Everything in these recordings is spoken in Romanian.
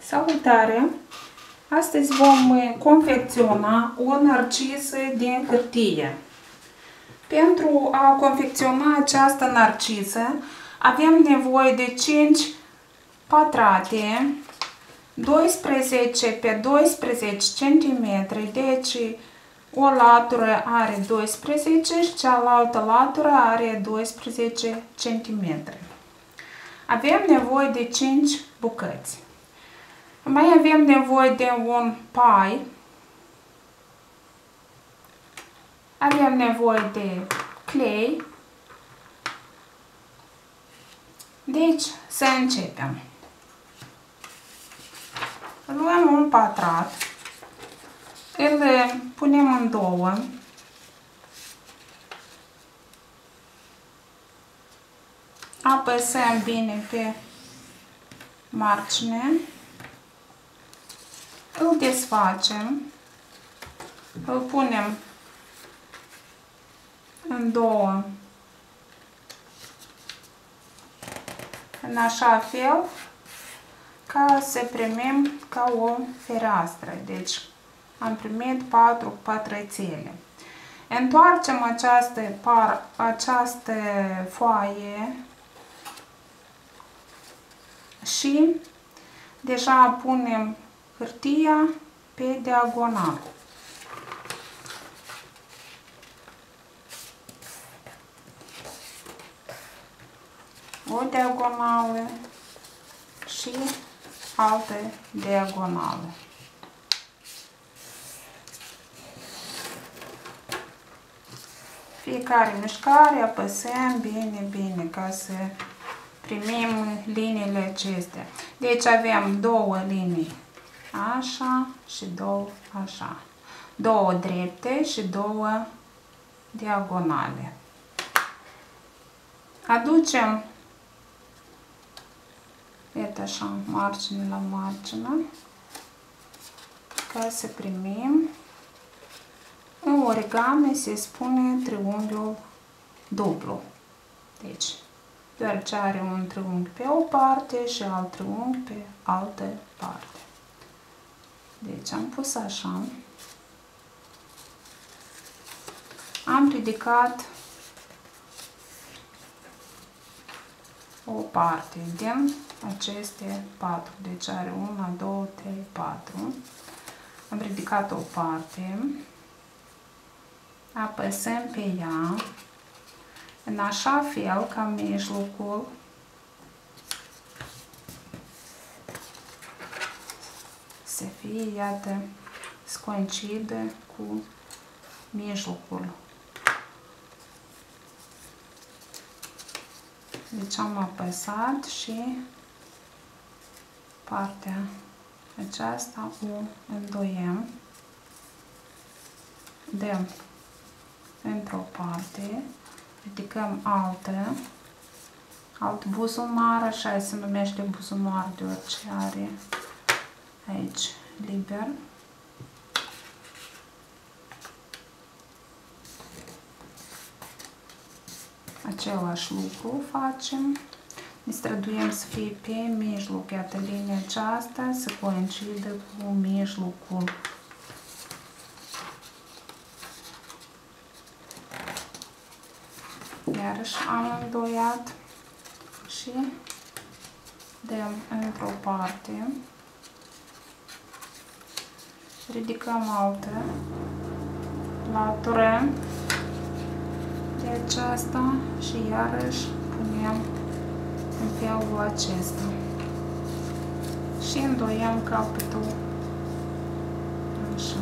Salutare! Astăzi vom confecționa o narcisă din hârtie. Pentru a confecționa această narcisă avem nevoie de 5 patrate, 12 pe 12 cm, deci o latură are 12 și cealaltă latură are 12 cm. Avem nevoie de 5 bucăți. Mai avem nevoie de un pai. Avem nevoie de clei. Deci, să începem. Luăm un patrat, îl punem în două. Apăsăm bine pe margine. Îl desfacem, îl punem în două, în așa fel ca să primim ca o fereastră. Deci am primit 4 pătrățele. Întoarcem această foaie și deja punem hârtia pe diagonal. O diagonală și altă diagonală. Fiecare mișcare apăsăm bine ca să primim liniile acestea. Deci avem două linii așa și două așa. Două drepte și două diagonale. Aducem iată așa, margine la margine, ca să primim. În origami se spune triunghiul dublu. Deci, deoarece are un triunghi pe o parte și alt triunghi pe altă parte. Deci am pus așa. Am ridicat o parte din aceste 4. Deci are 1, 2, 3, 4. Am ridicat o parte. Apăsăm pe ea în așa fel ca mijlocul să fie, iată, să coincidă cu mijlocul. Deci am apăsat și partea aceasta o îndoiem. Dăm într-o parte, ridicăm alt buzunar, așa se numește buzunar deoarece are aici liber. Același lucru facem. Ne străduim să fie pe mijloc, iată linia aceasta să coincidă cu mijlocul. Iarăși am îndoiat și dăm într-o parte, ridicăm altă latură de aceasta și iarăși punem în felul acesta și îndoiem capătul așa.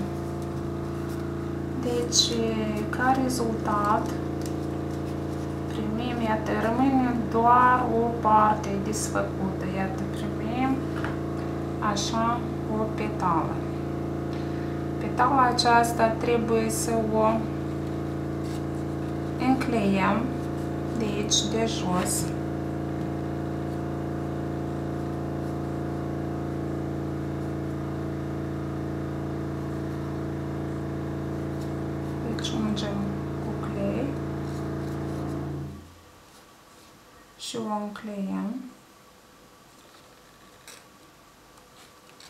Deci, ca rezultat primim, iată, rămâne doar o parte desfăcută, iată, primim așa o petală. Petala aceasta trebuie să o încleiem de aici, de jos. Deci ungem cu clei și o încleiem.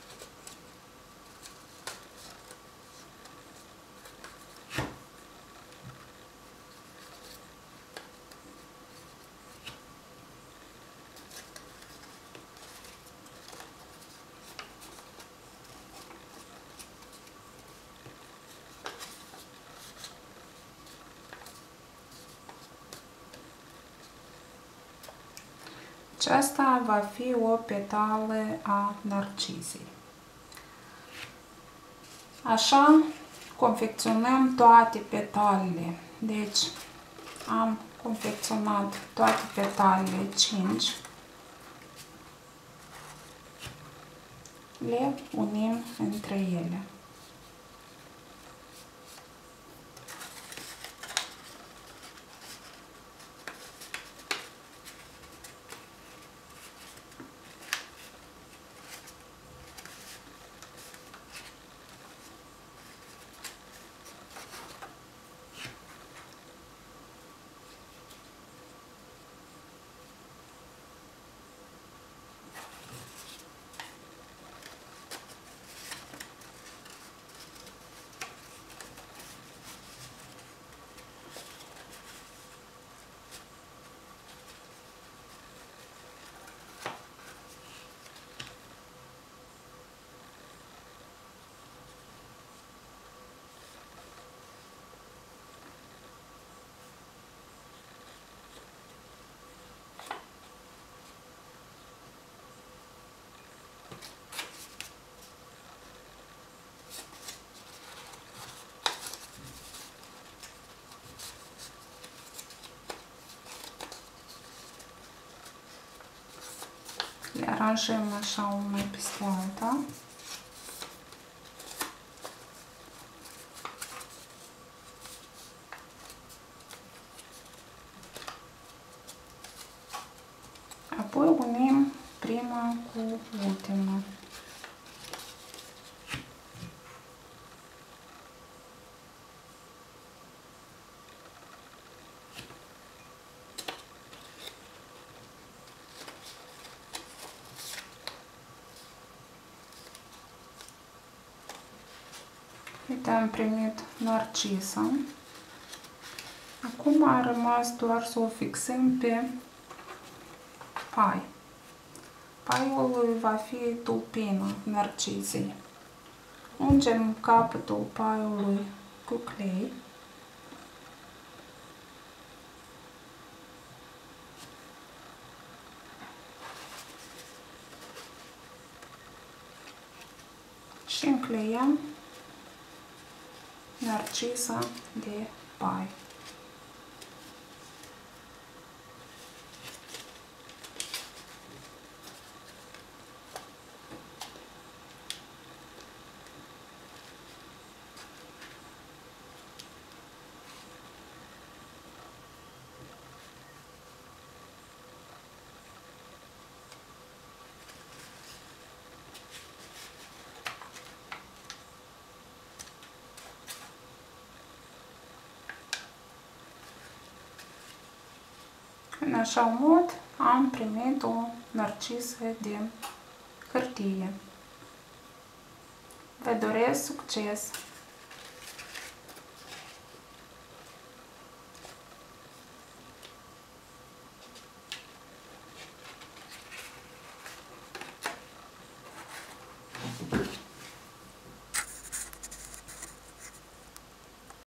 Aceasta va fi o petală a narcizei. Așa confecționăm toate petalele. Deci am confecționat toate petalele 5. Le unim între ele. Le aranjăm așa una peste alta. Apoi unim prima cu ultima. Uite, am primit narcisa. Acum a rămas doar să o fixăm pe pai. Paiul va fi tulpina narcizei. Ungem capătul paiului cu clei. Și încleiem narcisa de pai. În așa mod am primit o narcisă de hârtie. Vă doresc succes!